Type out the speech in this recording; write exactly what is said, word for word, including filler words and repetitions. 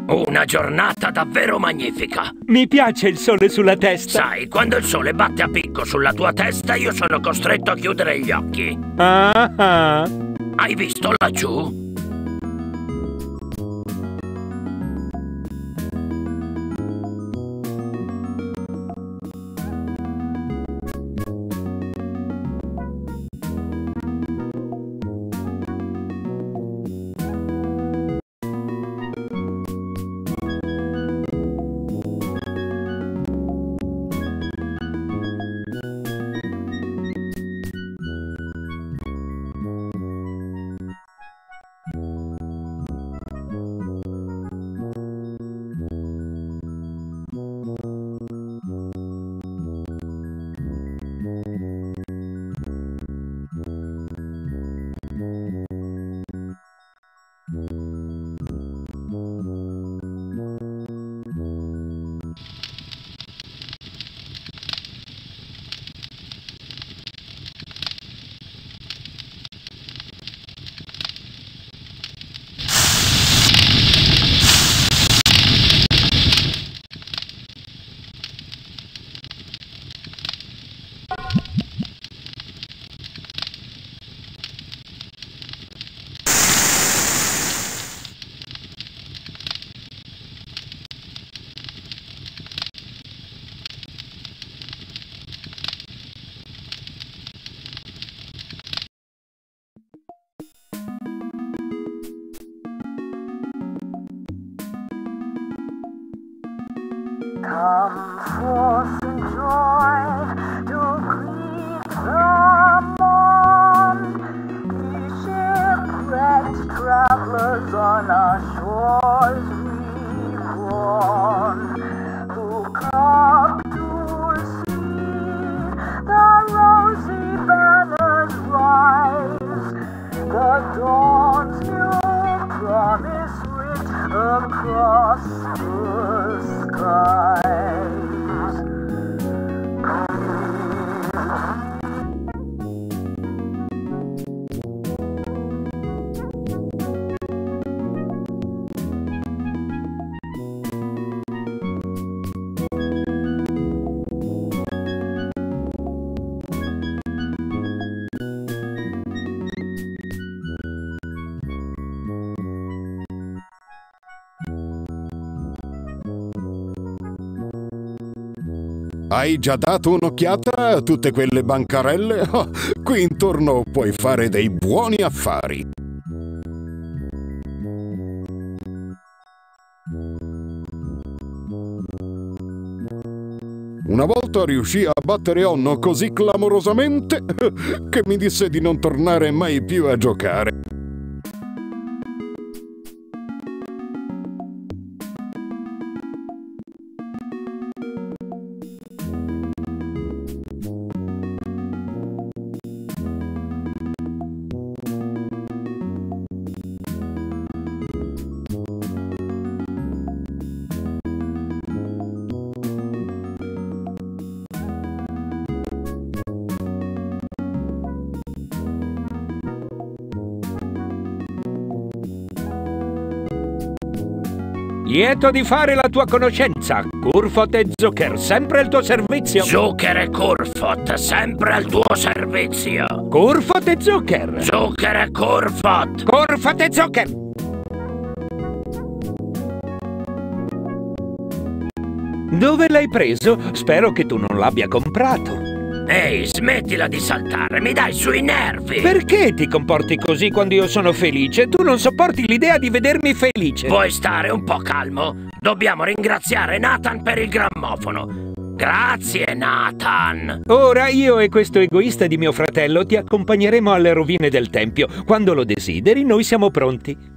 Una giornata davvero magnifica. Mi piace il sole sulla testa. Sai, quando il sole batte a picco sulla tua testa, io sono costretto a chiudere gli occhi. Ah ah. Hai visto laggiù? Come forth in joy to greet the morn, ye shipwrecked travelers on our shores reborn, who come to see the rosy banners rise, the dawn's new promise writ across the skies. Hai già dato un'occhiata a tutte quelle bancarelle? Oh, qui intorno puoi fare dei buoni affari. Una volta riuscii a battere Onno così clamorosamente che mi disse di non tornare mai più a giocare. Lieto di fare la tua conoscenza. Kurfot e Zucker, sempre al tuo servizio. Zucker e Kurfot, sempre al tuo servizio. Kurfot e Zucker. Zucker e Kurfot. Kurfot e Zucker. Dove l'hai preso? Spero che tu non l'abbia comprato. Ehi, smettila di saltare, mi dai sui nervi! Perché ti comporti così quando io sono felice? Tu non sopporti l'idea di vedermi felice. Vuoi stare un po' calmo? Dobbiamo ringraziare Nathan per il grammofono. Grazie, Nathan! Ora io e questo egoista di mio fratello ti accompagneremo alle rovine del tempio. Quando lo desideri, noi siamo pronti.